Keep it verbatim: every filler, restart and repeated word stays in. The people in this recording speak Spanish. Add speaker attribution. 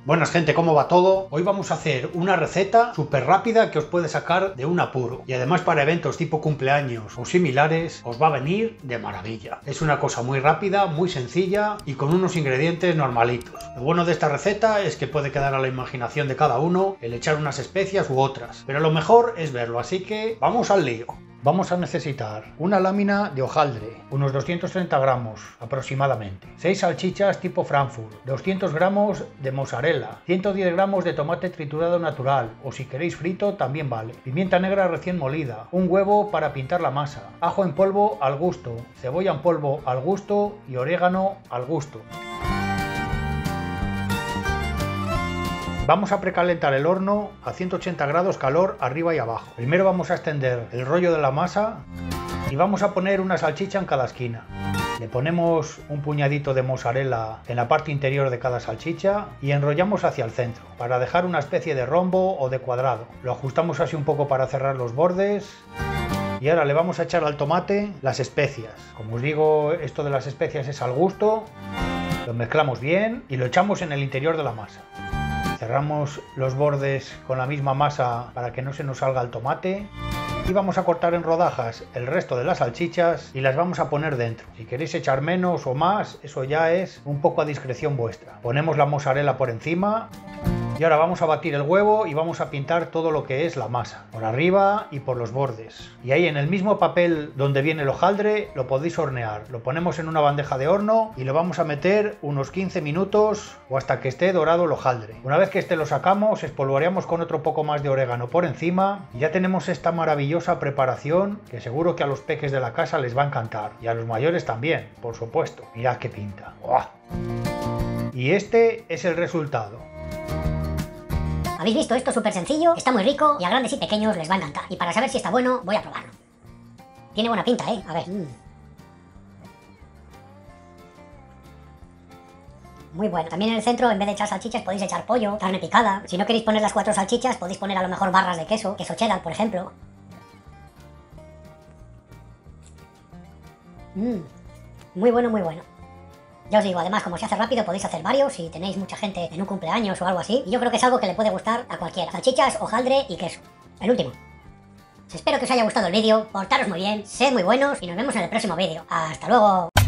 Speaker 1: Buenas gente, ¿cómo va todo? Hoy vamos a hacer una receta súper rápida que os puede sacar de un apuro. Y además para eventos tipo cumpleaños o similares os va a venir de maravilla. Es una cosa muy rápida, muy sencilla y con unos ingredientes normalitos. Lo bueno de esta receta es que puede quedar a la imaginación de cada uno el echar unas especias u otras. Pero lo mejor es verlo, así que vamos al lío. Vamos a necesitar una lámina de hojaldre, unos doscientos treinta gramos aproximadamente, seis salchichas tipo Frankfurt, doscientos gramos de mozzarella, ciento diez gramos de tomate triturado natural o si queréis frito también vale, pimienta negra recién molida, un huevo para pintar la masa, ajo en polvo al gusto, cebolla en polvo al gusto y orégano al gusto. Vamos a precalentar el horno a ciento ochenta grados calor arriba y abajo. Primero vamos a extender el rollo de la masa y vamos a poner una salchicha en cada esquina. Le ponemos un puñadito de mozzarella en la parte interior de cada salchicha y enrollamos hacia el centro para dejar una especie de rombo o de cuadrado. Lo ajustamos así un poco para cerrar los bordes. Y ahora le vamos a echar al tomate las especias. Como os digo, esto de las especias es al gusto. Lo mezclamos bien y lo echamos en el interior de la masa. Cerramos los bordes con la misma masa para que no se nos salga el tomate y vamos a cortar en rodajas el resto de las salchichas y las vamos a poner dentro. Si queréis echar menos o más, eso ya es un poco a discreción vuestra. Ponemos la mozzarella por encima y ahora vamos a batir el huevo y vamos a pintar todo lo que es la masa, por arriba y por los bordes. Y ahí en el mismo papel donde viene el hojaldre lo podéis hornear. Lo ponemos en una bandeja de horno y lo vamos a meter unos quince minutos o hasta que esté dorado el hojaldre. Una vez que este lo sacamos, espolvoreamos con otro poco más de orégano por encima y ya tenemos esta maravillosa preparación que seguro que a los peques de la casa les va a encantar. Y a los mayores también, por supuesto. Mirad qué pinta. ¡Uah! Y este es el resultado.
Speaker 2: ¿Habéis visto esto? Súper sencillo, está muy rico y a grandes y pequeños les va a encantar. Y para saber si está bueno, voy a probarlo. Tiene buena pinta, ¿eh? A ver. Mm. Muy bueno. También en el centro, en vez de echar salchichas, podéis echar pollo, carne picada. Si no queréis poner las cuatro salchichas, podéis poner a lo mejor barras de queso, queso cheddar, por ejemplo. Mm. Muy bueno, muy bueno. Ya os digo, además, como se hace rápido, podéis hacer varios si tenéis mucha gente en un cumpleaños o algo así. Y yo creo que es algo que le puede gustar a cualquiera. Salchichas, hojaldre y queso. El último. Espero que os haya gustado el vídeo, portaros muy bien, sed muy buenos y nos vemos en el próximo vídeo. ¡Hasta luego!